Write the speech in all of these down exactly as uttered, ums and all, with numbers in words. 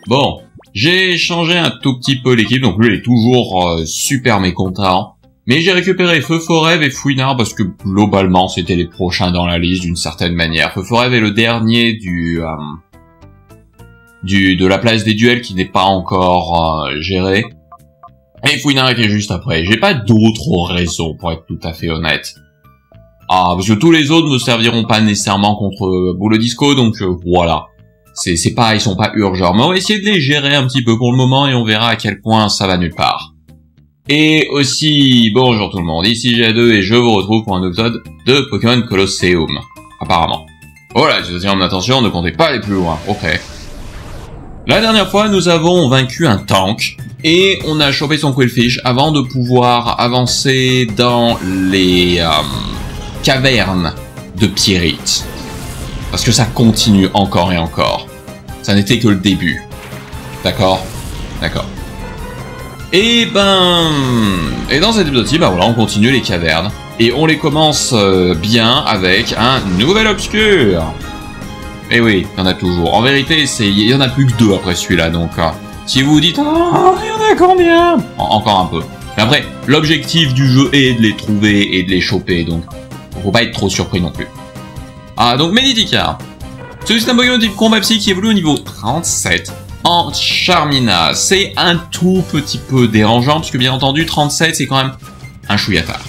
Bon, j'ai changé un tout petit peu l'équipe, donc lui il est toujours euh, super mécontent. Mais j'ai récupéré Feu Forev et Fouinard parce que globalement c'était les prochains dans la liste d'une certaine manière. Feu Forev est le dernier du, euh, du de la place des duels qui n'est pas encore euh, géré. Et Fouinard était juste après. J'ai pas d'autres raisons pour être tout à fait honnête. Ah, parce que tous les autres ne serviront pas nécessairement contre euh, Boule Disco, donc euh, voilà. C'est c'est pas, ils sont pas urgents. Mais on va essayer de les gérer un petit peu pour le moment et on verra à quel point ça va nulle part. Et aussi, bonjour tout le monde, ici G A deux et je vous retrouve pour un épisode de Pokémon Colosseum, apparemment. Voilà, je tiens mon attention, ne comptez pas aller plus loin, ok. La dernière fois, nous avons vaincu un tank, et on a chopé son Quillfish avant de pouvoir avancer dans les euh, cavernes de Pierite. Parce que ça continue encore et encore. Ça n'était que le début. D'accord? D'accord. Et ben... Et dans cet épisode-ci, ben voilà, on continue les cavernes. Et on les commence euh, bien avec un nouvel obscur. Et oui, il y en a toujours. En vérité, c'est il y en a plus que deux après celui-là, donc... Euh, si vous vous dites, oh, il y en a combien? en, Encore un peu. Mais après, l'objectif du jeu est de les trouver et de les choper, donc... Faut pas être trop surpris non plus. Ah, donc Meditika. C'est un Pokémon type combat psy qui évolue au niveau trente-sept. En Charmina, c'est un tout petit peu dérangeant, parce que bien entendu, trente-sept, c'est quand même un chouïatard.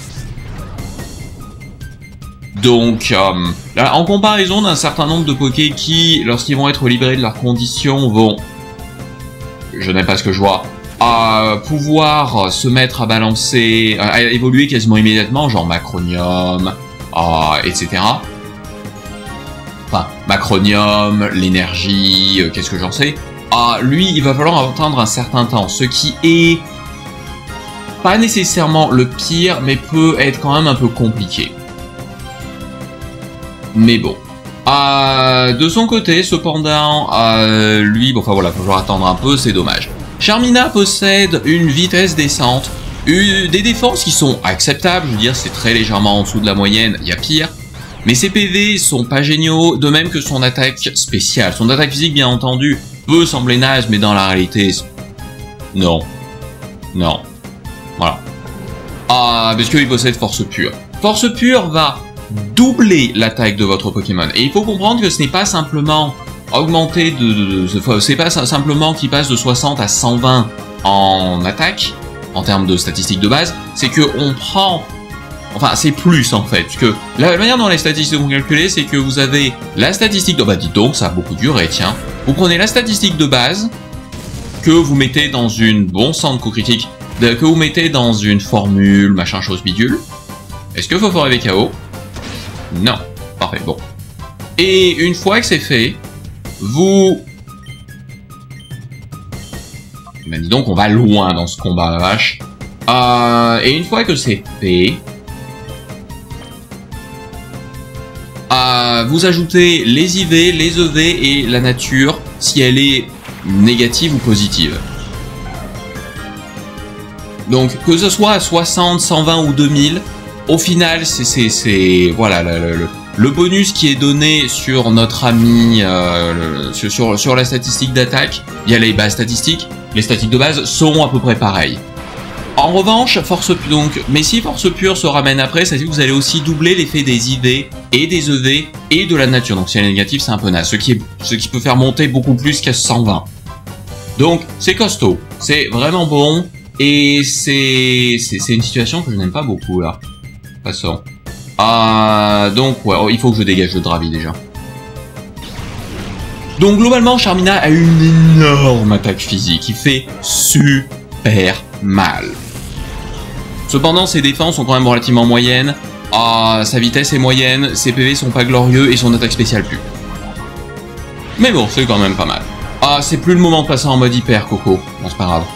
Donc, euh, là, en comparaison d'un certain nombre de Poké qui, lorsqu'ils vont être libérés de leurs conditions, vont, je n'aime pas ce que je vois, à pouvoir se mettre à balancer, à évoluer quasiment immédiatement, genre Macronium, euh, et cetera. Enfin, Macronium, l'énergie, euh, qu'est-ce que j'en sais. Ah, lui, il va falloir attendre un certain temps, ce qui est pas nécessairement le pire, mais peut être quand même un peu compliqué. Mais bon. Euh, de son côté, cependant, euh, lui, bon, enfin voilà, il va falloir attendre un peu, c'est dommage. Charmina possède une vitesse descente, une, des défenses qui sont acceptables, je veux dire, c'est très légèrement en dessous de la moyenne, il y a pire. Mais ses P V sont pas géniaux, de même que son attaque spéciale. Son attaque physique, bien entendu, peut sembler naze, mais dans la réalité, non. Non. Voilà. Ah, parce qu'il possède Force Pure. Force Pure va doubler l'attaque de votre Pokémon. Et il faut comprendre que ce n'est pas simplement augmenter de... de, de, de c'est pas simplement qu'il passe de soixante à cent vingt en attaque, en termes de statistiques de base, c'est que on prend... Enfin, c'est plus en fait, que la manière dont les statistiques sont calculées, c'est que vous avez la statistique de... Bah dites donc, ça a beaucoup duré, tiens. Vous prenez la statistique de base, que vous mettez dans une... Bon sang de coup critique, que vous mettez dans une formule, machin chose bidule. Est-ce que faut forer K O? Non. Parfait, bon. Et une fois que c'est fait, vous... Bah dis donc, on va loin dans ce combat, la vache. Euh, et une fois que c'est fait... Euh, vous ajoutez les I V, les E V et la nature si elle est négative ou positive. Donc que ce soit à soixante, cent vingt ou deux mille, au final c'est voilà le, le, le bonus qui est donné sur notre ami euh, le, sur, sur, sur la statistique d'attaque, il y a les bases statistiques, les statistiques de base seront à peu près pareilles. En revanche, Force Pure, donc, mais si Force Pure se ramène après, ça veut dire que vous allez aussi doubler l'effet des I V et des E V et de la nature. Donc si elle est négative, c'est un peu naze, ce qui, est, ce qui peut faire monter beaucoup plus qu'à cent vingt. Donc c'est costaud, c'est vraiment bon, et c'est c'est une situation que je n'aime pas beaucoup là. Passons. Euh, donc ouais, oh, il faut que je dégage le Dravi déjà. Donc globalement, Charmina a une énorme attaque physique, qui fait super mal. Cependant, ses défenses sont quand même relativement moyennes, ah, sa vitesse est moyenne, ses P V sont pas glorieux et son attaque spéciale pue. Mais bon, c'est quand même pas mal. Ah, c'est plus le moment de passer en mode hyper, Coco. Bon, c'est pas grave.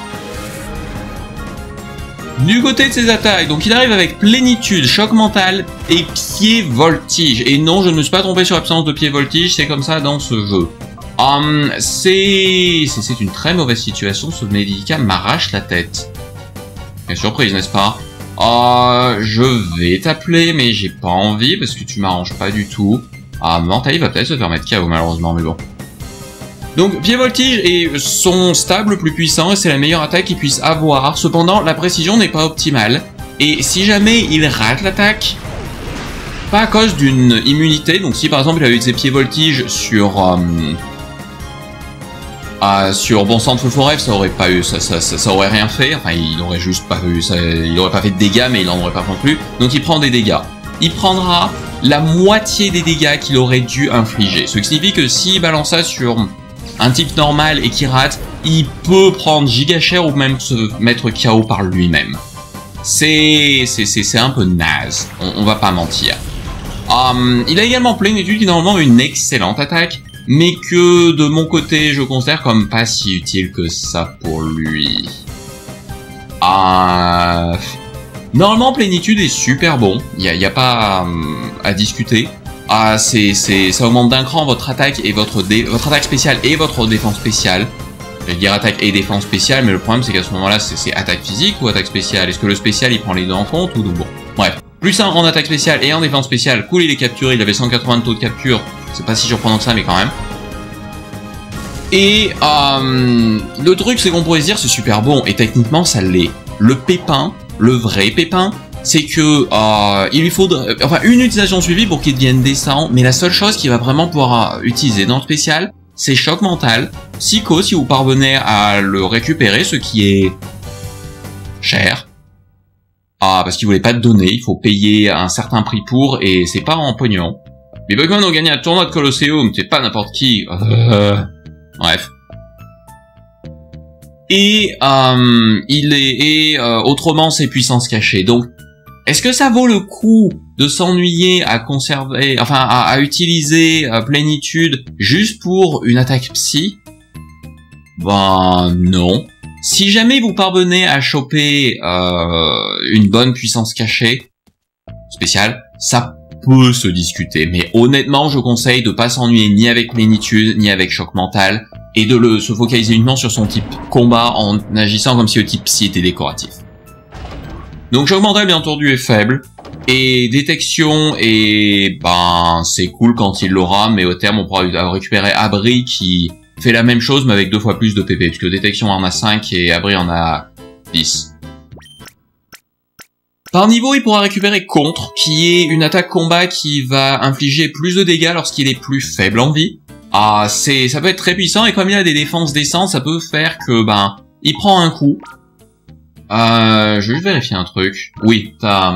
Du côté de ses attaques, donc il arrive avec plénitude, choc mental et pied voltige. Et non, je ne me suis pas trompé sur l'absence de pied voltige, c'est comme ça dans ce jeu. Um, c'est c'est une très mauvaise situation, ce Meditika m'arrache la tête. Quelle surprise, n'est-ce pas? Euh, je vais t'appeler, mais j'ai pas envie, parce que tu m'arranges pas du tout. Ah, Mantali va peut-être se faire mettre K O, malheureusement, mais bon. Donc pied voltige est son stable le plus puissant et c'est la meilleure attaque qu'il puisse avoir. Cependant, la précision n'est pas optimale. Et si jamais il rate l'attaque, pas à cause d'une immunité, donc si par exemple il avait utilisé pied voltige sur... Euh, euh, sur bon sang de feu forêt, ça aurait pas eu, ça, ça, ça, ça aurait rien fait. Enfin, il aurait juste pas eu, ça, il aurait pas fait de dégâts, mais il en aurait pas non plus. Donc il prend des dégâts. Il prendra la moitié des dégâts qu'il aurait dû infliger. Ce qui signifie que s'il balance ça sur un type normal et qu'il rate, il peut prendre giga cher ou même se mettre K O par lui-même. C'est c'est un peu naze, on, on va pas mentir. Um, il a également plénitude qui normalement a une excellente attaque, mais que de mon côté je considère comme pas si utile que ça pour lui. Uh, normalement plénitude est super bon, il n'y a, y a pas um, à discuter. Ah, c'est, c'est, ça augmente d'un cran votre attaque et votre dé, votre attaque spéciale et votre défense spéciale. Je vais dire attaque et défense spéciale, mais le problème c'est qu'à ce moment-là, c'est attaque physique ou attaque spéciale. Est-ce que le spécial il prend les deux en compte ou bon. Bref, plus un en attaque spéciale et en défense spéciale. Cool, il est capturé, il avait cent quatre-vingts de taux de capture. C'est pas si surprenant que ça, mais quand même. Et euh, le truc c'est qu'on pourrait se dire c'est super bon et techniquement ça l'est. Le pépin, le vrai pépin, c'est que euh, il lui faudrait enfin une utilisation suivie pour qu'il devienne décent, mais la seule chose qu'il va vraiment pouvoir euh, utiliser dans le spécial, c'est choc mental, psycho si vous parvenez à le récupérer, ce qui est cher. Ah, parce qu'il voulait pas te donner, il faut payer un certain prix pour, et c'est pas en pognon. Les Pokémon ont gagné un tournoi de Colosseum, c'est pas n'importe qui. Euh... Bref. Et euh, il est et euh, autrement ses puissances cachées. Donc est-ce que ça vaut le coup de s'ennuyer à conserver, enfin à, à utiliser euh, plénitude juste pour une attaque psy? Ben non. Si jamais vous parvenez à choper euh, une bonne puissance cachée spéciale, ça peut se discuter. Mais honnêtement, je conseille de pas s'ennuyer ni avec plénitude ni avec choc mental et de le se focaliser uniquement sur son type combat en agissant comme si le type psy était décoratif. Donc choc mental bien entendu est faible, et détection, et ben c'est cool quand il l'aura, mais au terme on pourra récupérer Abri qui fait la même chose mais avec deux fois plus de P P, puisque détection en a cinq et Abri en a dix. Par niveau il pourra récupérer contre, qui est une attaque combat qui va infliger plus de dégâts lorsqu'il est plus faible en vie. Ah, c'est, ça peut être très puissant, et comme il a des défenses décentes, ça peut faire que ben il prend un coup. Euh, je vais juste vérifier un truc. Oui, t'as...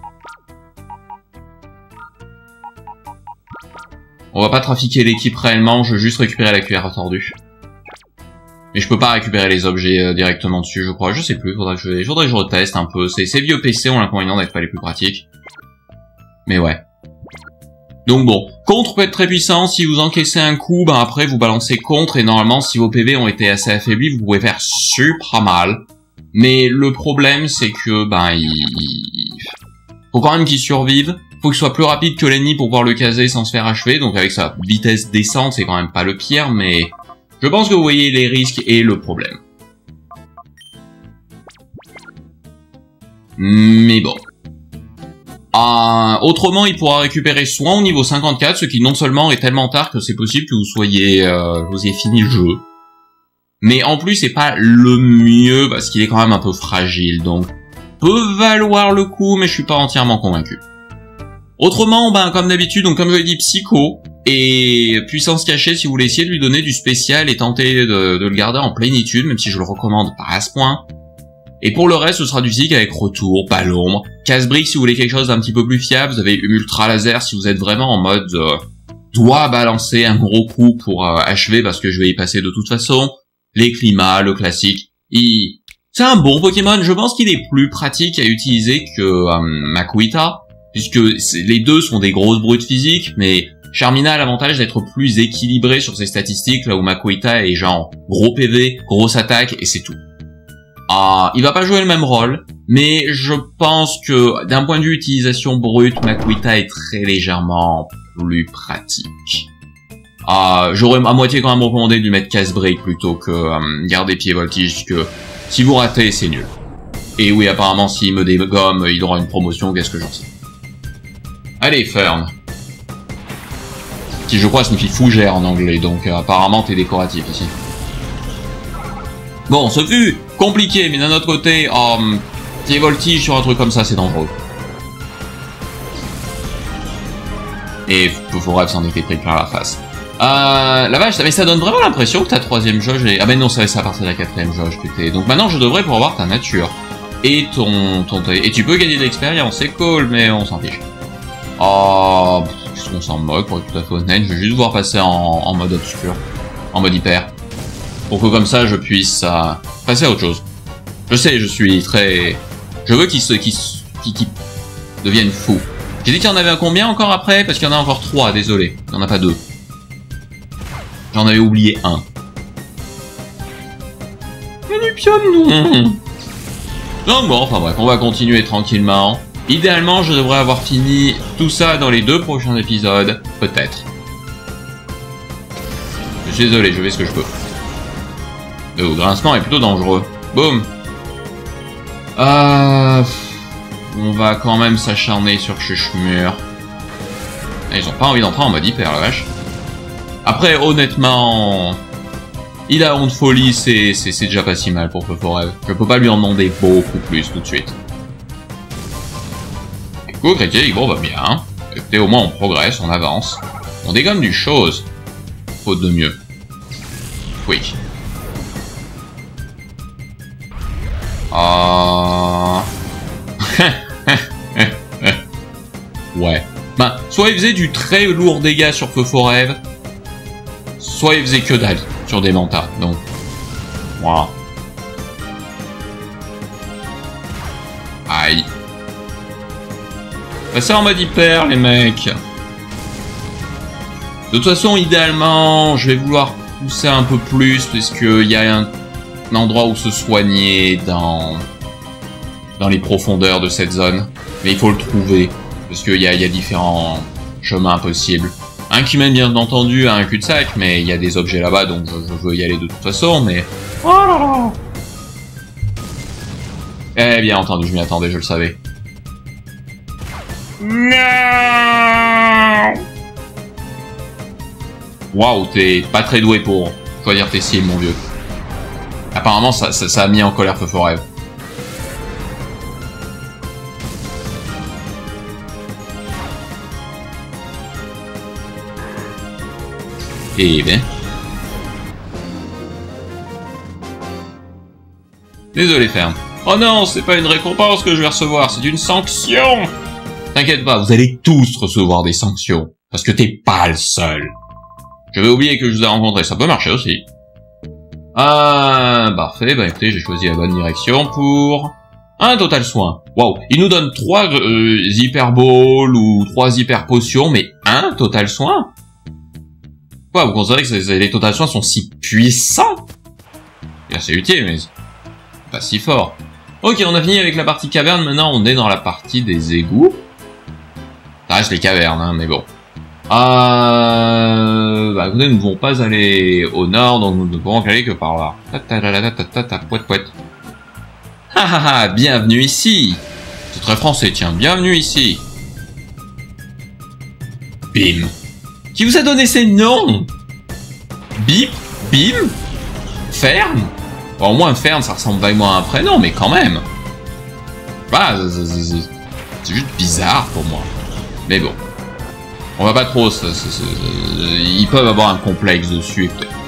On va pas trafiquer l'équipe réellement, je veux juste récupérer la cuillère tordue. Mais je peux pas récupérer les objets euh, directement dessus, je crois. Je sais plus, faudrait que je, faudrait que je reteste un peu. Ces vieux P C ont l'inconvénient d'être pas les plus pratiques. Mais ouais. Donc bon, contre peut être très puissant, si vous encaissez un coup, ben après vous balancez contre, et normalement si vos P V ont été assez affaiblis, vous pouvez faire super mal. Mais le problème, c'est que, ben, il... faut quand même qu'il survive. Faut qu'il soit plus rapide que l'ennemi pour pouvoir le caser sans se faire achever. Donc avec sa vitesse descente, c'est quand même pas le pire, mais je pense que vous voyez les risques et le problème. Mais bon. Euh, autrement, il pourra récupérer soin au niveau cinquante-quatre, ce qui non seulement est tellement tard que c'est possible que vous soyez, euh, vous ayez fini le jeu. Mais en plus, c'est pas le mieux, parce qu'il est quand même un peu fragile, donc peut valoir le coup, mais je suis pas entièrement convaincu. Autrement, ben comme d'habitude, donc comme je l'ai dit, psycho, et puissance cachée si vous voulez essayer de lui donner du spécial et tenter de, de le garder en plénitude, même si je le recommande pas à ce point. Et pour le reste, ce sera du physique avec retour, pas l'ombre, casse-brique si vous voulez quelque chose d'un petit peu plus fiable, vous avez ultra laser si vous êtes vraiment en mode euh, doit balancer un gros coup pour euh, achever parce que je vais y passer de toute façon. Les climats, le classique, il... c'est un bon Pokémon, je pense qu'il est plus pratique à utiliser que euh, Makuhita, puisque les deux sont des grosses brutes physiques, mais Charmina a l'avantage d'être plus équilibré sur ses statistiques, là où Makuhita est genre gros P V, grosse attaque, et c'est tout. Ah, il va pas jouer le même rôle, mais je pense que d'un point de vue utilisation brute, Makuhita est très légèrement plus pratique. Ah, j'aurais à moitié quand même recommandé de lui mettre casse-break plutôt que euh, garder pied voltige, puisque si vous ratez, c'est nul. Et oui, apparemment, s'il me dégomme, il aura une promotion, qu'est-ce que j'en sais. Allez, Fern. Ok, Qui je crois signifie fougère en anglais, donc euh, apparemment t'es décoratif ici. Bon, ce fut compliqué, mais d'un autre côté, oh, t'es voltige sur un truc comme ça, c'est dangereux. Et Feu-Forêt s'en était pris plein la face. Euh, la vache, mais ça donne vraiment l'impression que ta troisième jauge est... Ah ben non, ça va à partir de la quatrième jauge que t'es. Donc maintenant, je devrais pouvoir voir ta nature. Et ton... ton et tu peux gagner de l'expérience, c'est cool, mais on s'en fiche. Oh... Qu'est-ce qu'on s'en moque, pour être tout à fait honnête. Je vais juste devoir passer en, en mode obscur. En mode hyper. Pour que comme ça, je puisse euh, passer à autre chose. Je sais, je suis très... Je veux qu'ils se... qu'ils qu qu deviennent fous. J'ai dit qu'il y en avait un combien encore après? Parce qu'il y en a encore trois, désolé. Il n'y en a pas deux. J'en avais oublié un. Non. Donc bon, enfin bref, on va continuer tranquillement. Idéalement, je devrais avoir fini tout ça dans les deux prochains épisodes. Peut-être. Je suis désolé, je fais ce que je peux. Le grincement est plutôt dangereux. Boum. Euh... On va quand même s'acharner sur Chuchmur. Ils ont pas envie d'entrer en mode hyper, la vache. Après, honnêtement... Il a honte folie, c'est déjà pas si mal pour Feu-Forêt. Je peux pas lui en demander beaucoup plus tout de suite. Coucou, critique, bon, va bien. Écoutez, au moins on progresse, on avance. On dégomme du chose. Faute de mieux. Quick. Ah... Ouais. Ben, soit il faisait du très lourd dégât sur Feu-Forêt, soit il faisait que dalle sur des mantas, donc... Voilà. Aïe. Passez en mode hyper, les mecs. De toute façon, idéalement, je vais vouloir pousser un peu plus, parce qu'il y a un, un endroit où se soigner dans... dans les profondeurs de cette zone. Mais il faut le trouver, parce qu'il y a, y a différents chemins possibles. Un qui mène bien entendu à un cul-de-sac, mais il y a des objets là-bas, donc je, je veux y aller de toute façon, mais... Oh là là. Eh bien entendu, je m'y attendais, je le savais. Non. Waouh, t'es pas très doué pour choisir tes cibles, mon vieux. Apparemment, ça, ça, ça a mis en colère Feu-Forêt. Eh bien. Désolé, ferme. Oh non, c'est pas une récompense que je vais recevoir, c'est une sanction. T'inquiète pas, vous allez tous recevoir des sanctions. Parce que t'es pas le seul. Je vais oublier que je vous ai rencontré, ça peut marcher aussi. Ah, parfait, bah écoutez, j'ai choisi la bonne direction pour... un total soin. Waouh, il nous donne trois euh, hyper balls ou trois hyper potions, mais un total soin. Quoi, vous considérez que les total soins sont si puissants? C'est utile, mais pas si fort. Ok, on a fini avec la partie caverne, maintenant on est dans la partie des égouts. Ça reste les cavernes, hein, mais bon. Euh... Bah écoutez, nous ne devons pas aller au nord, donc nous ne pourrons aller que par là. Ha ha ha, bienvenue ici. C'est très français, tiens, bienvenue ici. Bim. Qui vous a donné ces noms? Bip, Bim, Fern. Bon, au moins Fern, ça ressemble vaguement à un prénom, mais quand même. Bah, c'est juste bizarre pour moi. Mais bon. On va pas trop... C est, c est, c est, ils peuvent avoir un complexe dessus.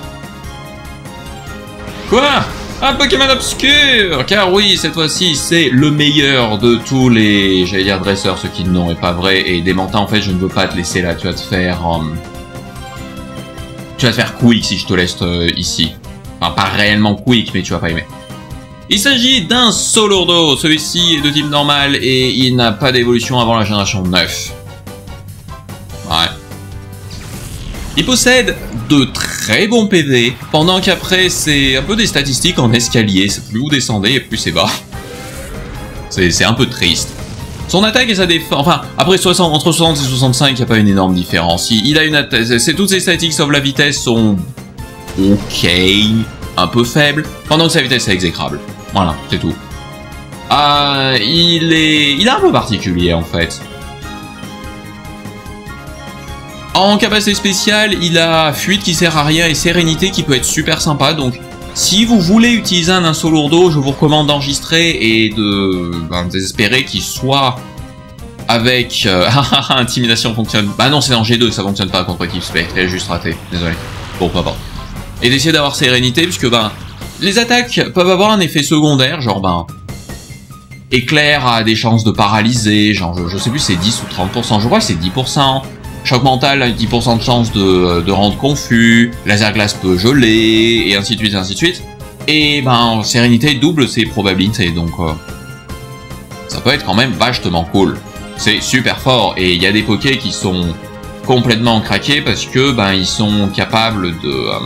Quoi? Un Pokémon obscur! Car oui, cette fois-ci, c'est le meilleur de tous les... J'allais dire dresseurs, ce qui non est pas vrai. Et Démenta, en fait, je ne veux pas te laisser là. Tu vas te faire... Um... Tu vas te faire quick si je te laisse euh, ici. Enfin, pas réellement quick, mais tu vas pas aimer. Il s'agit d'un Solourdo. Celui-ci est de type normal et il n'a pas d'évolution avant la génération neuf. Ouais. Il possède de très bons P V, pendant qu'après, c'est un peu des statistiques en escalier. C'est plus vous descendez et plus c'est bas. C'est un peu triste. Son attaque et sa défense... Enfin, après soixante, entre soixante et soixante-cinq, il n'y a pas une énorme différence. Il, il a une attaque... Toutes ses statistiques sauf la vitesse sont... ok, un peu faibles, pendant que sa vitesse est exécrable. Voilà, c'est tout. Euh, il est... Il est un peu particulier, en fait. En capacité spéciale, il a fuite qui sert à rien et sérénité qui peut être super sympa. Donc, si vous voulez utiliser un inso lourdeau, je vous recommande d'enregistrer et de ben, désespérer qu'il soit avec... Euh, intimidation fonctionne... Bah non, c'est en G deux, ça fonctionne pas contre équipe spectre, elle est juste ratée, désolé. Bon, peu importe. Et d'essayer d'avoir sérénité, puisque ben, les attaques peuvent avoir un effet secondaire, genre ben... Éclair a des chances de paralyser, genre je, je sais plus c'est dix ou trente pour cent, je crois que c'est dix pour cent. Choc mental a dix pour cent de chance de, de rendre confus, laser glace peut geler, et ainsi de suite, et ainsi de suite. Et ben, sérénité double ses probabilités, donc euh, ça peut être quand même vachement cool. C'est super fort, et il y a des pokés qui sont complètement craqués parce que ben ils sont capables de... Euh,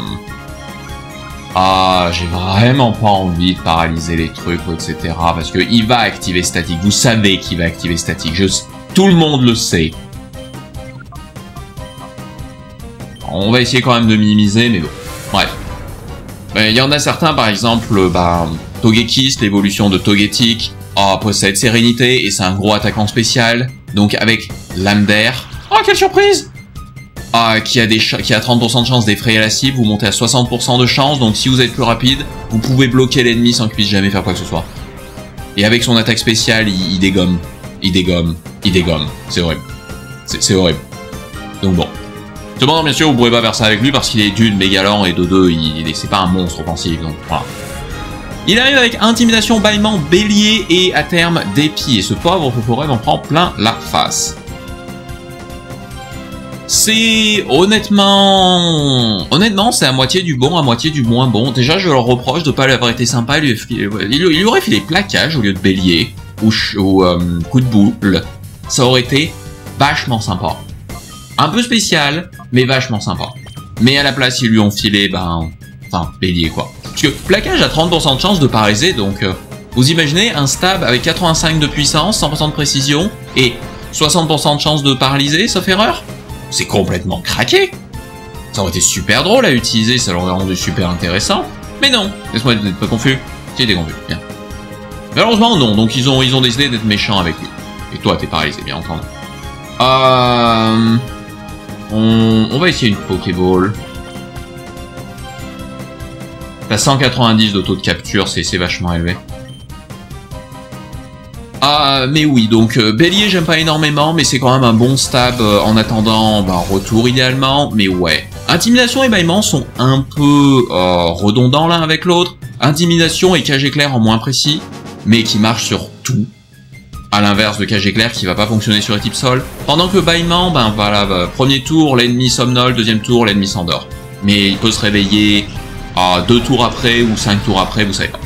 ah, j'ai vraiment pas envie de paralyser les trucs, et cetera. Parce que il va activer statique, vous savez qu'il va activer statique, je, tout le monde le sait. On va essayer quand même de minimiser, mais bon. Bref. Il y en a certains, par exemple, bah, Togekiss, l'évolution de Togetic, oh, possède sérénité, et c'est un gros attaquant spécial. Donc avec Lame d'air. Oh, quelle surprise! Ah, qui a, des qui a trente pour cent de chance d'effrayer la cible, vous montez à soixante pour cent de chance, donc si vous êtes plus rapide, vous pouvez bloquer l'ennemi sans qu'il puisse jamais faire quoi que ce soit. Et avec son attaque spéciale, il, il dégomme. Il dégomme. Il dégomme. C'est horrible. C'est horrible. Donc bon. Cependant, bien sûr, vous pourrez pas faire ça avec lui parce qu'il est d'une méga lent et de deux, il, il c'est pas un monstre offensif, donc voilà. Il arrive avec intimidation, bâillement, bélier et à terme dépit. Et ce pauvre Feuforêt en prend plein la face. C'est honnêtement, honnêtement, c'est à moitié du bon, à moitié du moins bon. Déjà, je leur reproche de pas avoir été sympa. Il lui, il lui aurait filé plaquage au lieu de bélier ou, ou euh, coup de boule. Ça aurait été vachement sympa. Un peu spécial, mais vachement sympa. Mais à la place, ils lui ont filé, ben, enfin, bélier quoi. Parce que plaquage a trente pour cent de chance de paralyser, donc euh, vous imaginez un stab avec quatre-vingt-cinq de puissance, cent pour cent de précision et soixante pour cent de chance de paralyser, sauf erreur. C'est complètement craqué. Ça aurait été super drôle à utiliser, ça l'aurait rendu super intéressant. Mais non, laisse-moi être pas confus. Si, t'es confus, bien. Malheureusement, non, donc ils ont, ils ont décidé d'être méchants avec lui. Et toi, t'es paralysé, bien entendu. Euh... On, on va essayer une Pokéball. T'as cent quatre-vingt-dix de taux de capture, c'est vachement élevé. Ah, mais oui, donc euh, bélier j'aime pas énormément, mais c'est quand même un bon stab euh, en attendant bah, retour idéalement, mais ouais. Intimidation et bâillement sont un peu euh, redondants l'un avec l'autre. Intimidation et cage éclair en moins précis, mais qui marche sur tout. À l'inverse de cage éclair qui va pas fonctionner sur les types sol. Pendant que bâillement, ben voilà, bah, premier tour l'ennemi somnole, deuxième tour l'ennemi s'endort. Mais il peut se réveiller à deux tours après ou cinq tours après, vous savez pas.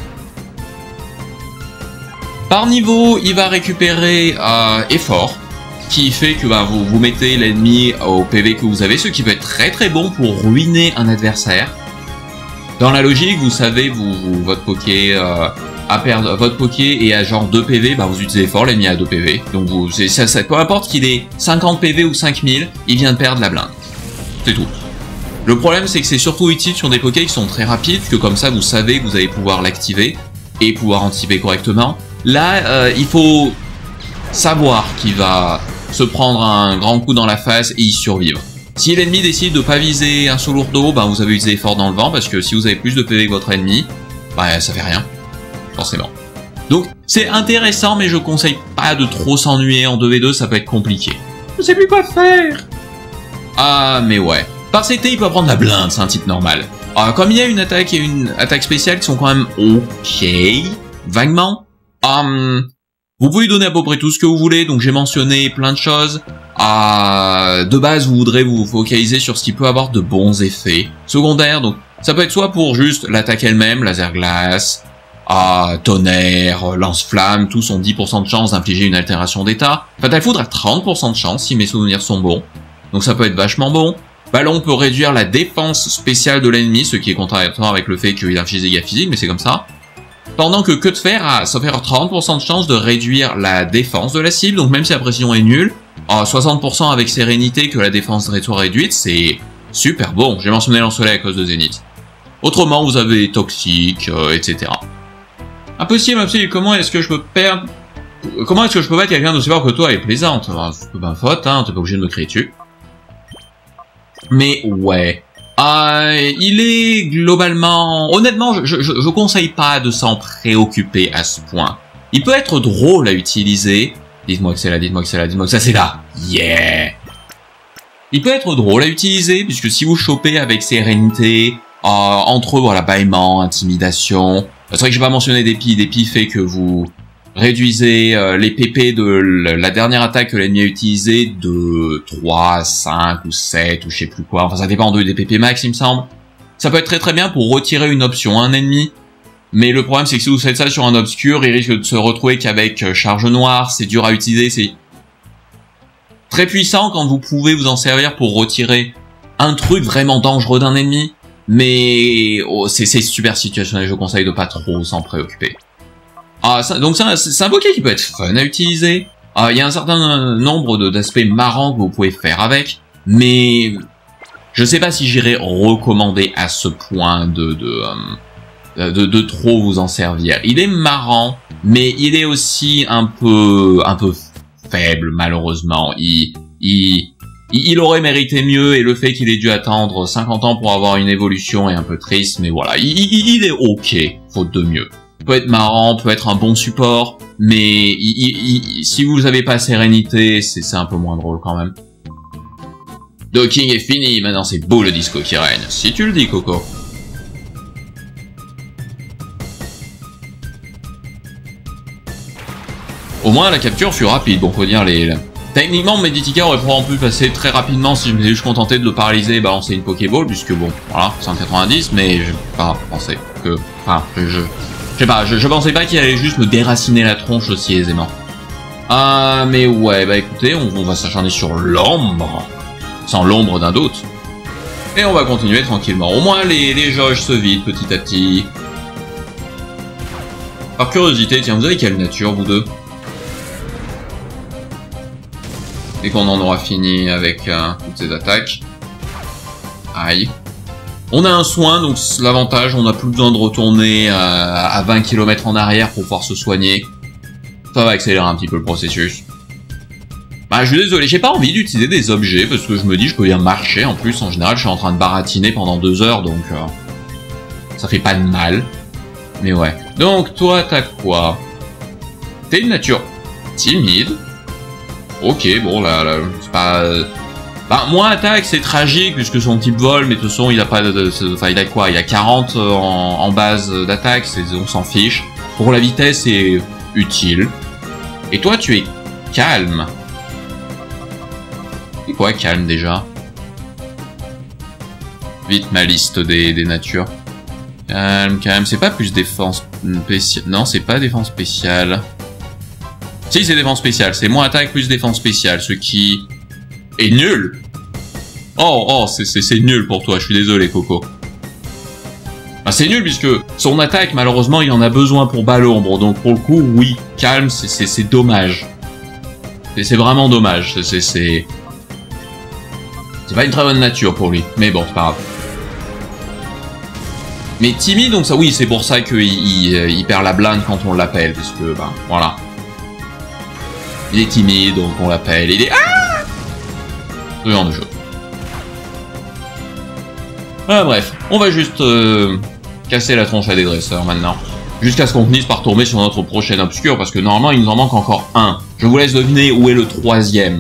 Par niveau, il va récupérer euh, effort, qui fait que bah, vous, vous mettez l'ennemi au P V que vous avez, ce qui peut être très très bon pour ruiner un adversaire. Dans la logique, vous savez, vous, vous votre Poké euh, à perdre votre Poké et à genre deux P V, bah, vous utilisez effort, l'ennemi a deux P V. Donc vous, ça, ça, peu importe qu'il ait cinquante P V ou cinq mille, il vient de perdre la blinde. C'est tout. Le problème, c'est que c'est surtout utile sur des Poké qui sont très rapides, que comme ça, vous savez que vous allez pouvoir l'activer et pouvoir anticiper correctement. Là, euh, il faut savoir qu'il va se prendre un grand coup dans la face et y survivre. Si l'ennemi décide de pas viser un saut lourdeau, ben vous avez utilisé effort dans le vent, parce que si vous avez plus de P V que votre ennemi, ben ça fait rien, forcément. Donc c'est intéressant, mais je conseille pas de trop s'ennuyer en deux v deux, ça peut être compliqué. Je sais plus quoi faire. Ah mais ouais. Par C T, il peut prendre la blinde, c'est un type normal. Ah, comme il y a une attaque et une attaque spéciale qui sont quand même ok, vaguement. Um, vous pouvez donner à peu près tout ce que vous voulez, donc j'ai mentionné plein de choses. Uh, de base, vous voudrez vous focaliser sur ce qui peut avoir de bons effets secondaires, donc ça peut être soit pour juste l'attaque elle-même, laser glace, uh, tonnerre, lance-flamme, tous ont dix pour cent de chance d'infliger une altération d'état. Fatal Foudre a trente pour cent de chance si mes souvenirs sont bons, donc ça peut être vachement bon. Ballon peut réduire la défense spéciale de l'ennemi, ce qui est contradictoire avec le fait qu'il inflige des dégâts physiques, mais c'est comme ça. Pendant que Queue de Fer a, ça fait trente pour cent de chance de réduire la défense de la cible, donc même si la précision est nulle, à soixante pour cent avec sérénité que la défense soit réduite, c'est super bon. J'ai mentionné l'ensoleil à cause de Zénith. Autrement, vous avez Toxique, euh, et cetera. Impossible, impossible, comment est-ce que je peux perdre... Comment est-ce que je peux battre quelqu'un d'aussi fort que toi et plaisante? C'est pas ma faute, hein, t'es pas obligé de me crier dessus. Mais ouais. Euh, il est globalement... Honnêtement, je, je, je conseille pas de s'en préoccuper à ce point. Il peut être drôle à utiliser. Dites-moi que c'est là, dites-moi que c'est là, dites-moi que ça c'est là. Yeah! Il peut être drôle à utiliser, puisque si vous chopez avec sérénité, euh, entre eux, voilà, bâillement, intimidation... C'est vrai que j'ai pas mentionné Dépi. Dépi fait que vous réduisez euh, les P P de la dernière attaque que l'ennemi a utilisée de trois, cinq ou sept ou je sais plus quoi. Enfin, ça dépend de des P P max, il me semble. Ça peut être très très bien pour retirer une option à un ennemi. Mais le problème, c'est que si vous faites ça sur un obscur, il risque de se retrouver qu'avec charge noire, c'est dur à utiliser. C'est très puissant quand vous pouvez vous en servir pour retirer un truc vraiment dangereux d'un ennemi. Mais oh, c'est super situationnel, je conseille de pas trop s'en préoccuper. Ah, ça, donc c'est un bokeh qui peut être fun à utiliser. Il euh, y a un certain nombre d'aspects marrants que vous pouvez faire avec, mais je sais pas si j'irais recommander à ce point de de, euh, de de trop vous en servir. Il est marrant, mais il est aussi un peu un peu faible malheureusement. Il il il aurait mérité mieux et le fait qu'il ait dû attendre cinquante ans pour avoir une évolution est un peu triste, mais voilà, il, il, il est ok, faute de mieux. Peut être marrant, peut être un bon support, mais il, il, il, si vous avez pas sérénité, c'est un peu moins drôle quand même. Docking est fini, maintenant c'est beau le disco qui règne, si tu le dis Coco. Au moins la capture fut rapide, bon faut dire les... Techniquement, Meditica aurait probablement pu passer très rapidement si je m'étais juste contenté de le paralyser et balancer une Pokéball, puisque bon, voilà, cent quatre-vingt-dix, mais j'ai pas pensé que... Enfin, je... je... Je sais pas, je, je pensais pas qu'il allait juste me déraciner la tronche aussi aisément. Ah, mais ouais, bah écoutez, on, on va s'acharner sur l'ombre. Sans l'ombre d'un doute. Et on va continuer tranquillement. Au moins, les, les jauges se vident petit à petit. Par curiosité, tiens, vous avez quelle nature, vous deux? Dès qu'on en aura fini avec euh, toutes ces attaques. Aïe. On a un soin, donc l'avantage, on n'a plus besoin de retourner euh, à vingt kilomètres en arrière pour pouvoir se soigner. Ça va accélérer un petit peu le processus. Bah, je suis désolé, j'ai pas envie d'utiliser des objets, parce que je me dis, je peux bien marcher. En plus, en général, je suis en train de baratiner pendant deux heures, donc euh, ça fait pas de mal. Mais ouais. Donc, toi, t'as quoi? T'es une nature timide. Ok, bon, là, là c'est pas... Bah, moins attaque, c'est tragique, puisque son type vol, mais de toute façon, il a pas de... Enfin, il a quoi? Il a quarante en, en base d'attaque, on s'en fiche. Pour la vitesse, c'est utile. Et toi, tu es calme. C'est quoi, calme, déjà? Vite, ma liste des, des natures. Calme, calme, c'est pas plus défense spéciale... Non, c'est pas défense spéciale. Si, c'est défense spéciale, c'est moins attaque plus défense spéciale, ce qui... est nul. Oh, oh, c'est nul pour toi, je suis désolé, Coco. Bah, c'est nul, puisque son attaque, malheureusement, il en a besoin pour bas l'ombre, donc pour le coup, oui, calme, c'est dommage. C'est vraiment dommage, c'est... C'est pas une très bonne nature pour lui, mais bon, c'est pas grave. Mais timide, donc ça, oui, c'est pour ça qu'il il, il perd la blinde quand on l'appelle, parce que, ben, voilà. Il est timide, donc on l'appelle, il est... Ah, ce genre de choses. Ah, bref, on va juste euh, casser la tronche à des dresseurs maintenant. Jusqu'à ce qu'on finisse par tomber sur notre prochain obscur, parce que normalement il nous en manque encore un. Je vous laisse deviner où est le troisième.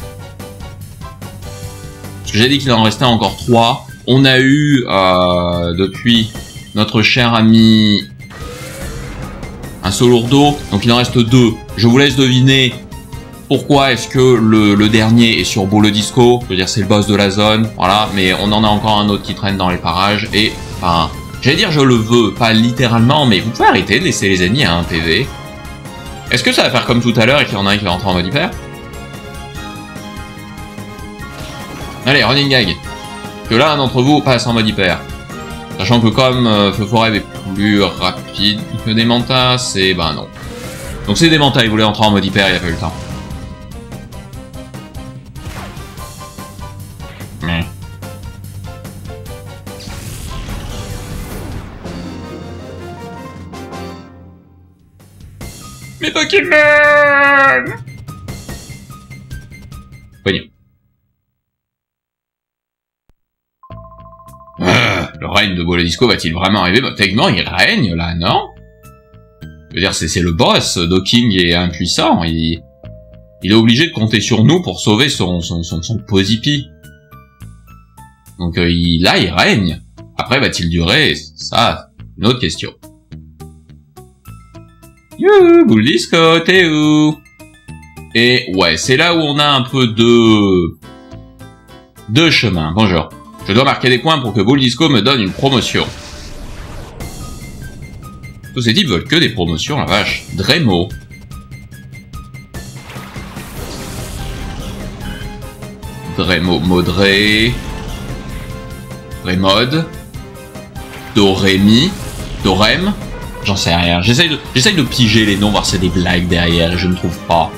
Parce que j'ai dit qu'il en restait encore trois. On a eu, euh, depuis notre cher ami... un Solourdo, donc il en reste deux. Je vous laisse deviner... Pourquoi est-ce que le, le dernier est sur Beau le Disco? Je veux dire, c'est le boss de la zone, voilà, mais on en a encore un autre qui traîne dans les parages, et, enfin, j'allais dire je le veux, pas littéralement, mais vous pouvez arrêter de laisser les ennemis à un P V. Est-ce que ça va faire comme tout à l'heure et qu'il y en a un qui va rentrer en mode hyper? Allez, running gag. Que l'un d'entre vous passe en mode hyper. Sachant que comme euh, Feu Forêt est plus rapide que Démenta, c'est... ben non. Donc c'est Démenta, il voulait entrer en mode hyper, il a pas eu le temps. Mes Pokémon! Voyons. règne de Boledisco va-t-il vraiment arriver? Bah, techniquement, il règne, là, non? Je veux dire, c'est le boss, Docking est impuissant, il, il est obligé de compter sur nous pour sauver son, son, son, son Pozipi. Donc euh, il, là, il règne. Après, va-t-il durer? Ça, une autre question. Youhou, Boledisco, t'es où? Et ouais, c'est là où on a un peu de... deux chemins. Bonjour. Je dois marquer des points pour que Boledisco me donne une promotion. Tous ces types veulent que des promotions, la vache. Dremo. Dremo, Modré. Dremod. Doremi. Dorem. J'en sais rien. J'essaye de, j'essaye de piger les noms, voir si c'est des blagues derrière, et je ne trouve pas.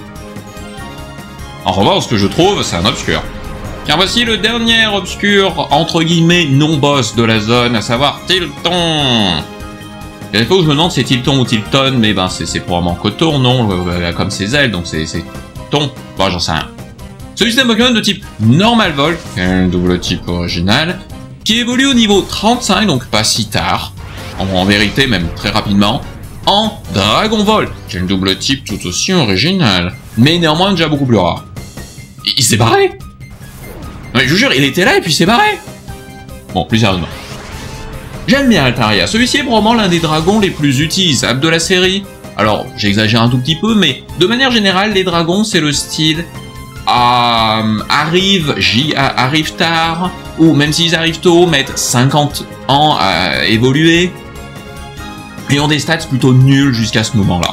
En revanche, ce que je trouve, c'est un obscur. Car voici le dernier obscur, entre guillemets, non-boss de la zone, à savoir Tilton. Il y a des fois où je me demande si c'est Tilton ou Tilton, mais ben c'est probablement Kotor, non, euh, comme ses ailes, donc c'est Ton. Bon, j'en sais rien. Celui-ci est un Pokémon de type Normal Volt, un double type original, qui évolue au niveau trente-cinq, donc pas si tard, en, en vérité même très rapidement, en Dragon Volt, qui est un double type tout aussi original, mais néanmoins déjà beaucoup plus rare. Il, il s'est barré. Mais je vous jure, il était là et puis il s'est barré. Bon, plus sérieusement. J'aime bien Altaria. Celui-ci est probablement l'un des dragons les plus utilisables de la série. Alors, j'exagère un tout petit peu, mais de manière générale, les dragons, c'est le style... Euh, arrive, J, euh, arrive tard, ou même s'ils arrivent tôt, mettent cinquante ans à évoluer, et ont des stats plutôt nuls jusqu'à ce moment-là.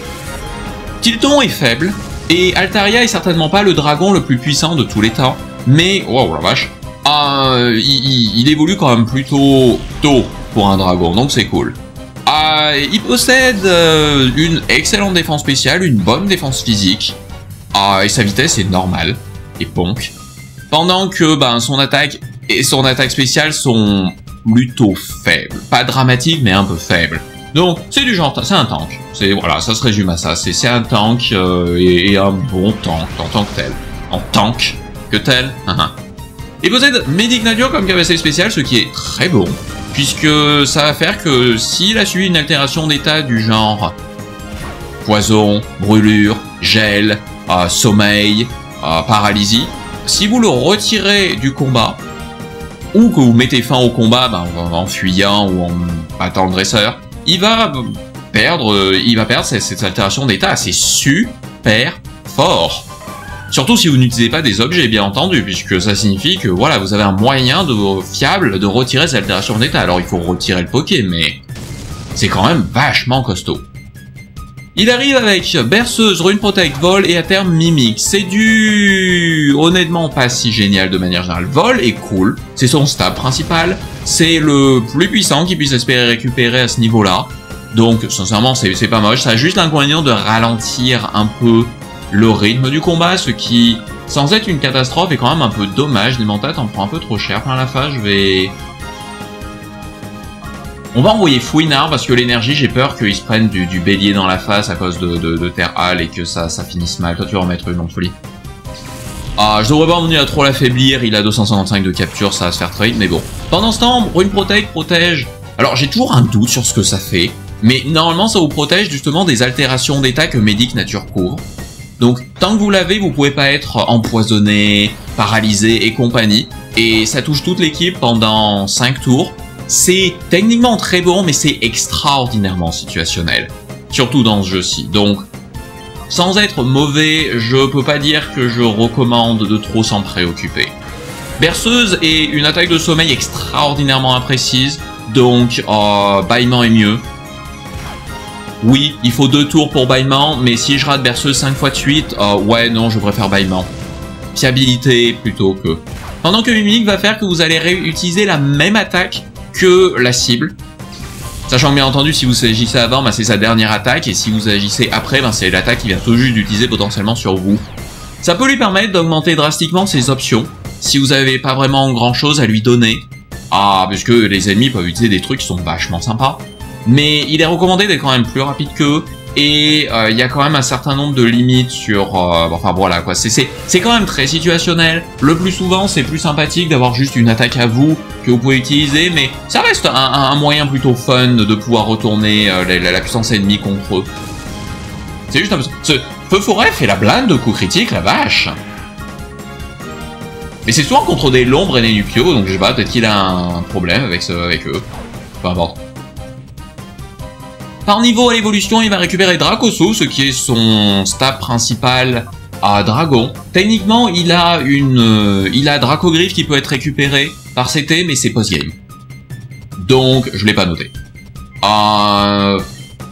Tilton est faible, et Altaria est certainement pas le dragon le plus puissant de tous les temps, mais... Wow, la vache. Euh, il, il, il évolue quand même plutôt tôt pour un dragon, donc c'est cool. Euh, il possède euh, une excellente défense spéciale, une bonne défense physique, euh, et sa vitesse est normale, et ponk. Pendant que ben, son attaque et son attaque spéciale sont plutôt faibles. Pas dramatiques, mais un peu faibles. Donc, c'est du genre, c'est un tank. C'est voilà, ça se résume à ça. C'est un tank euh, et, et un bon tank en tant que tel. En tank que tel. Il possède Médic Nature comme capacité spéciale, ce qui est très bon, puisque ça va faire que s'il a subi une altération d'état du genre poison, brûlure, gel, euh, sommeil, euh, paralysie, si vous le retirez du combat, ou que vous mettez fin au combat ben, en fuyant ou en battant le dresseur, il va perdre, il va perdre cette, cette altération d'état assez super fort. Surtout si vous n'utilisez pas des objets, bien entendu, puisque ça signifie que voilà, vous avez un moyen de, fiable de retirer cette altération d'état. Alors il faut retirer le Poké, mais c'est quand même vachement costaud. Il arrive avec Berceuse, Rune Protect, Vol et à terme Mimic. C'est du... honnêtement pas si génial de manière générale. Vol est cool, c'est son stab principal, c'est le plus puissant qu'il puisse espérer récupérer à ce niveau-là. Donc sincèrement c'est pas moche, ça a juste l'inconvénient de ralentir un peu le rythme du combat, ce qui, sans être une catastrophe, est quand même un peu dommage. Némentat en prend un peu trop cher plein la face, je vais... On va envoyer Fouinard parce que l'énergie, j'ai peur qu'il se prenne du, du bélier dans la face à cause de, de, de Terre Hall et que ça, ça finisse mal. Toi, tu vas en mettre une, non de folie. Ah, je devrais pas venir à trop l'affaiblir, il a deux cent cinquante-cinq de capture, ça va se faire très vite, mais bon. Pendant ce temps, Rune Protect protège... Alors, j'ai toujours un doute sur ce que ça fait, mais normalement, ça vous protège justement des altérations d'état que Médic Nature couvre. Donc, tant que vous l'avez, vous pouvez pas être empoisonné, paralysé et compagnie. Et ça touche toute l'équipe pendant cinq tours. C'est techniquement très bon, mais c'est extraordinairement situationnel. Surtout dans ce jeu-ci. Donc, sans être mauvais, je peux pas dire que je recommande de trop s'en préoccuper. Berceuse est une attaque de sommeil extraordinairement imprécise. Donc, euh, bâillement est mieux. Oui, il faut deux tours pour bâillement, mais si je rate Berceuse cinq fois de suite, euh, ouais, non, je préfère bâillement. Fiabilité plutôt que... Pendant que Mimic va faire que vous allez réutiliser la même attaque que la cible. Sachant que bien entendu, si vous agissez avant, bah, c'est sa dernière attaque, et si vous agissez après, bah, c'est l'attaque qui vient tout juste d'utiliser potentiellement sur vous. Ça peut lui permettre d'augmenter drastiquement ses options, si vous n'avez pas vraiment grand chose à lui donner. Ah, puisque les ennemis peuvent utiliser des trucs qui sont vachement sympas. Mais il est recommandé d'être quand même plus rapide qu'eux, Et il euh, y a quand même un certain nombre de limites sur... Euh, enfin voilà quoi, c'est quand même très situationnel. Le plus souvent, c'est plus sympathique d'avoir juste une attaque à vous que vous pouvez utiliser, mais ça reste un, un moyen plutôt fun de pouvoir retourner euh, la, la puissance ennemie contre eux. C'est juste un peu... Ce Feu Forêt fait la blinde de coups critiques, la vache. Mais c'est souvent contre des lombres et des nupios, donc je sais pas, peut-être qu'il a un problème avec, ce, avec eux. Peu importe. Par niveau à l'évolution, il va récupérer Dracoso, ce qui est son stab principal à Dragon. Techniquement, il a une, euh, il a Dracogriffe qui peut être récupéré par C T, mais c'est post-game. Donc, je l'ai pas noté. Euh...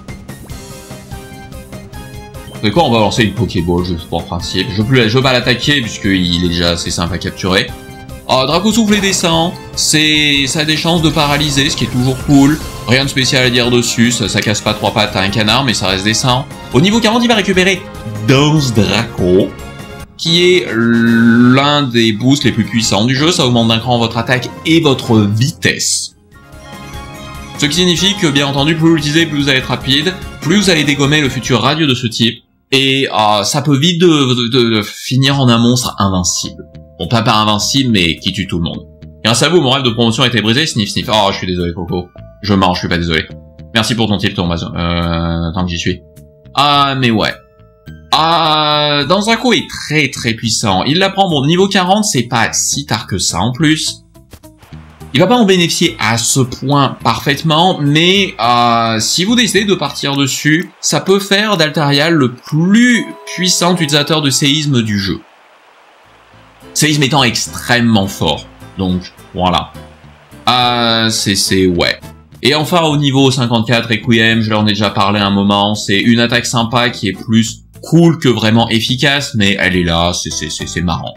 C'est quoi, on va lancer une Pokéball, juste pour principe. Je veux, je veux pas l'attaquer, puisqu'il est déjà assez simple à capturer. Euh, Draco Souffle et descend, c'est, ça a des chances de paralyser, ce qui est toujours cool. Rien de spécial à dire dessus, ça, ça casse pas trois pattes à un canard, mais ça reste décent. Au niveau quarante, il va récupérer Danse Draco, qui est l'un des boosts les plus puissants du jeu. Ça augmente d'un cran votre attaque et votre vitesse. Ce qui signifie que, bien entendu, plus vous l'utilisez, plus vous allez être rapide, plus vous allez dégommer le futur radieux de ce type. Et euh, ça peut vite de, de, de, de finir en un monstre invincible. Bon, pas par invincible, mais qui tue tout le monde. Grâce à vous, mon rêve de promotion a été brisé, sniff sniff. Oh, je suis désolé, Coco. Je mens, je suis pas désolé. Merci pour ton tilt, Amazon. Euh, tant que j'y suis. Ah, mais ouais. Ah, Danzaku est très très puissant. Il l'apprend, bon, niveau quarante, c'est pas si tard que ça en plus. Il va pas en bénéficier à ce point parfaitement, mais euh, si vous décidez de partir dessus, ça peut faire d'Altaria le plus puissant utilisateur de séisme du jeu. Séisme étant extrêmement fort, donc voilà. Euh, c'est ouais. Et enfin au niveau cinquante-quatre, Requiem, je leur ai déjà parlé un moment, c'est une attaque sympa qui est plus cool que vraiment efficace, mais elle est là, c'est marrant.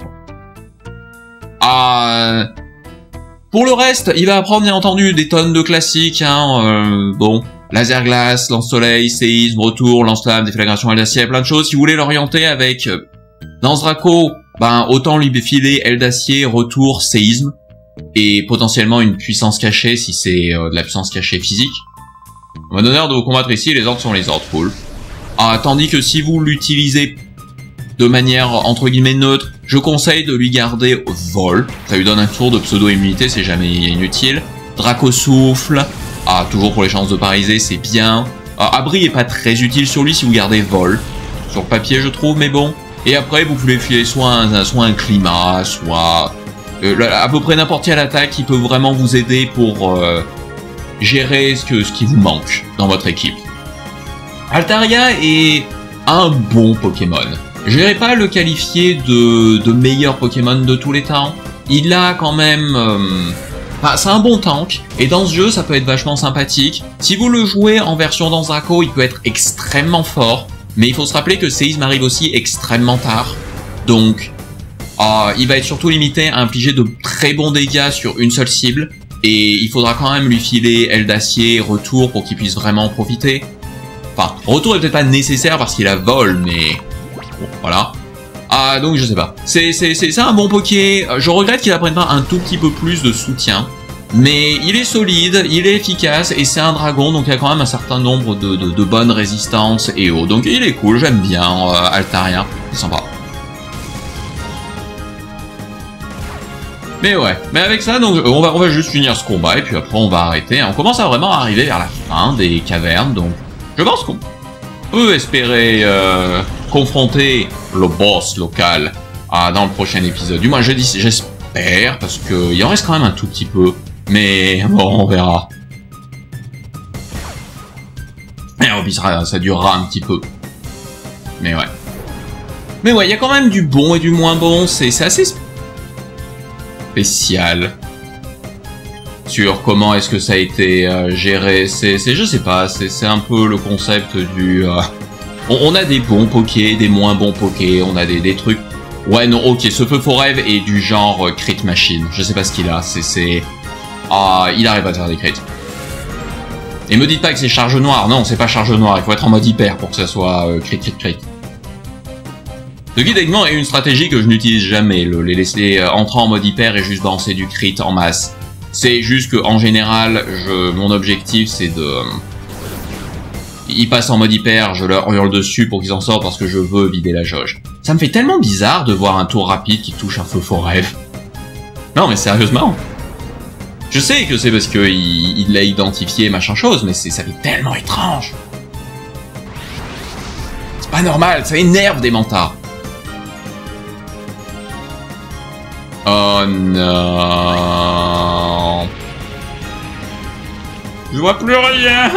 Euh... Pour le reste, il va apprendre bien entendu des tonnes de classiques, hein, euh, bon, laser glace, lance-soleil, séisme, retour, lance-flamme, déflagration, aile d'acier, plein de choses. Si vous voulez l'orienter avec euh, Danse Draco, ben autant lui filer aile d'acier, retour, séisme, et potentiellement une puissance cachée si c'est euh, de la puissance cachée physique. En mode honneur de vous combattre ici, les ordres sont les ordres, cool. Ah, tandis que si vous l'utilisez de manière entre guillemets neutre, je conseille de lui garder vol. Ça lui donne un tour de pseudo-immunité, c'est jamais inutile. Draco Souffle, ah, toujours pour les chances de paralyser, c'est bien. Ah, Abri est pas très utile sur lui si vous gardez vol. Sur papier, je trouve, mais bon. Et après, vous pouvez filer soit un, soit un climat, soit euh, à peu près n'importe quelle attaque qui peut vraiment vous aider pour euh, gérer ce, que, ce qui vous manque dans votre équipe. Altaria est un bon Pokémon. Je n'irai pas le qualifier de, de meilleur Pokémon de tous les temps. Il a quand même... Euh, enfin, c'est un bon tank, et dans ce jeu, ça peut être vachement sympathique. Si vous le jouez en version Danse Draco, il peut être extrêmement fort, mais il faut se rappeler que Séisme arrive aussi extrêmement tard. Donc, euh, il va être surtout limité à infliger de très bons dégâts sur une seule cible, et il faudra quand même lui filer aile d'acier, retour, pour qu'il puisse vraiment en profiter. Enfin, retour est peut-être pas nécessaire parce qu'il a vol, mais... Bon, voilà. Ah, donc je sais pas. C'est un bon Poké. Je regrette qu'il apprenne pas un tout petit peu plus de soutien. Mais il est solide, il est efficace, et c'est un dragon, donc il y a quand même un certain nombre de, de, de bonnes résistances et autres. Donc il est cool, j'aime bien euh, Altaria, c'est sympa. Mais ouais, mais avec ça, donc on va, on va juste finir ce combat, et puis après on va arrêter. On commence à vraiment arriver vers la fin des cavernes, donc je pense qu'on peut espérer... Euh, confronter le boss local ah, dans le prochain épisode. Du moins, je dis, j'espère, parce que il en reste quand même un tout petit peu. Mais bon, on verra. Et puis ça, ça durera un petit peu. Mais ouais. Mais ouais, il y a quand même du bon et du moins bon. C'est assez spécial sur comment est-ce que ça a été euh, géré. C'est, je sais pas, c'est un peu le concept du... Euh, On a des bons Poké, des moins bons Poké, on a des, des trucs... Ouais, non, ok, ce Feu Forêt est du genre euh, crit machine. Je sais pas ce qu'il a, c'est... Ah, il arrive à faire des crits. Et me dites pas que c'est charge noire, non, c'est pas charge noire, il faut être en mode hyper pour que ça soit euh, crit, crit, crit. Le guide aiguement est une stratégie que je n'utilise jamais, le, les laisser euh, entrer en mode hyper et juste balancer du crit en masse. C'est juste que en général, je, mon objectif c'est de... Euh, Ils passent en mode hyper, je leur hurle dessus pour qu'ils en sortent parce que je veux vider la jauge. Ça me fait tellement bizarre de voir un tour rapide qui touche un feu forêt. Non mais sérieusement. Je sais que c'est parce qu'il il l'a identifié machin chose, mais ça fait tellement étrange. C'est pas normal, ça énerve des mentards. Oh non. Je vois plus rien.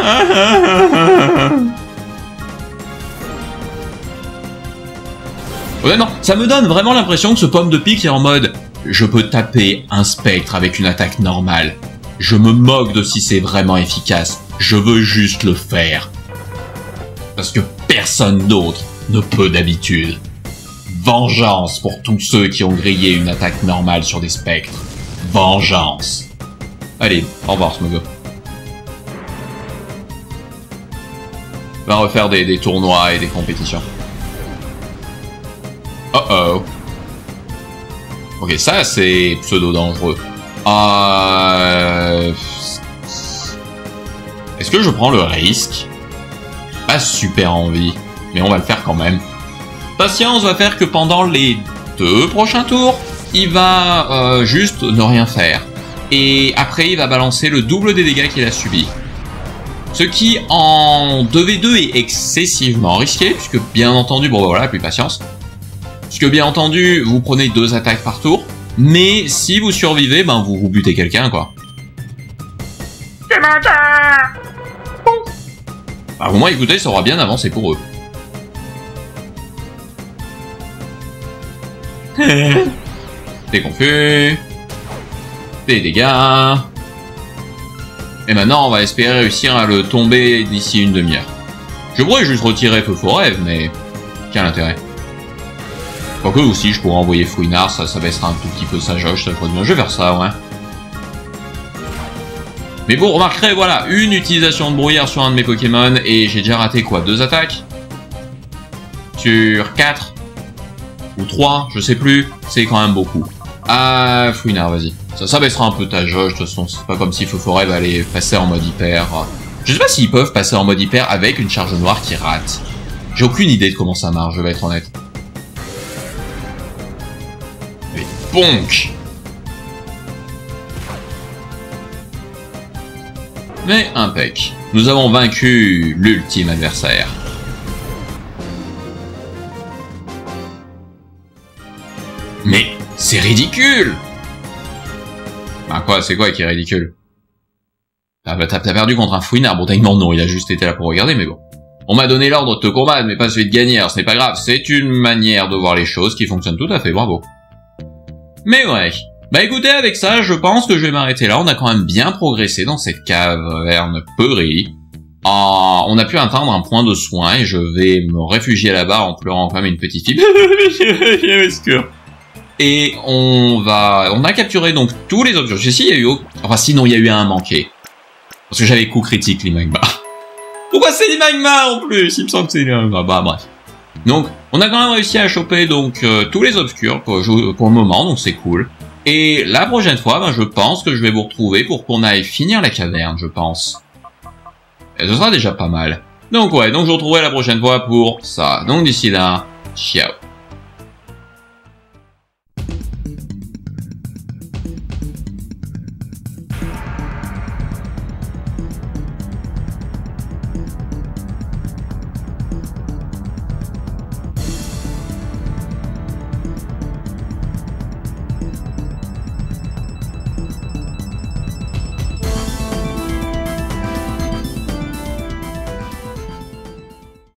Honnêtement, ça me donne vraiment l'impression que ce pomme de pique est en mode je peux taper un spectre avec une attaque normale. Je me moque de si c'est vraiment efficace. Je veux juste le faire. Parce que personne d'autre ne peut d'habitude. Vengeance pour tous ceux qui ont grillé une attaque normale sur des spectres. Vengeance. Allez, au revoir Smogo. Va refaire des, des tournois et des compétitions. Oh oh. Ok, ça c'est pseudo-dangereux. Euh... Est-ce que je prends le risque? Pas super envie, mais on va le faire quand même. Patience va faire que pendant les deux prochains tours, il va euh, juste ne rien faire. Et après, il va balancer le double des dégâts qu'il a subis. Ce qui, en deux v deux, est excessivement risqué, puisque bien entendu, bon voilà, plus patience. Puisque bien entendu, vous prenez deux attaques par tour, mais si vous survivez, ben vous, vous butez quelqu'un, quoi. Bah, au moins, écoutez, ça aura bien avancé pour eux. T'es confus. Des dégâts. Et maintenant, on va espérer réussir à le tomber d'ici une demi-heure. Je pourrais juste retirer Feu Forêt, mais quel intérêt? Quoique aussi, je pourrais envoyer Fouinard, ça, ça baissera un tout petit peu sa jauge, ça ferait bien. Je vais faire ça, ouais. Mais vous remarquerez, voilà, une utilisation de brouillard sur un de mes Pokémon, et j'ai déjà raté quoi? Deux attaques? Sur quatre? Ou trois, je sais plus, c'est quand même beaucoup. Ah, Fouinard, vas-y. Ça, ça baissera un peu ta jauge, de toute façon, c'est pas comme si Feu Forêt va aller passer en mode hyper. Je sais pas s'ils peuvent passer en mode hyper avec une charge noire qui rate. J'ai aucune idée de comment ça marche, je vais être honnête. Allez, bonk! Mais impec. Nous avons vaincu l'ultime adversaire. Mais c'est ridicule! Bah quoi, c'est quoi qui est ridicule? Ah bah t'as perdu contre un Fouinard, bon techniquement non, il a juste été là pour regarder, mais bon. On m'a donné l'ordre de te combattre, mais pas celui de gagner, alors ce n'est pas grave, c'est une manière de voir les choses qui fonctionne tout à fait, bravo. Mais ouais, bah écoutez, avec ça, je pense que je vais m'arrêter là, on a quand même bien progressé dans cette caverne peurée. Ah, on a pu atteindre un point de soin, et je vais me réfugier là-bas en pleurant comme une petite fille. Et on va, on a capturé donc tous les objets. Ici, il y a eu, enfin sinon il y a eu un manqué. Parce que j'avais coup critique les magmas. Pourquoi c'est les magmas en plus? Il me semble que c'est les magmas. Bah bref. Donc, on a quand même réussi à choper donc euh, tous les obscurs pour, pour le moment, donc c'est cool. Et la prochaine fois, ben, je pense que je vais vous retrouver pour qu'on aille finir la caverne, je pense. Et ce sera déjà pas mal. Donc ouais, donc je vous retrouverai la prochaine fois pour ça. Donc d'ici là, ciao.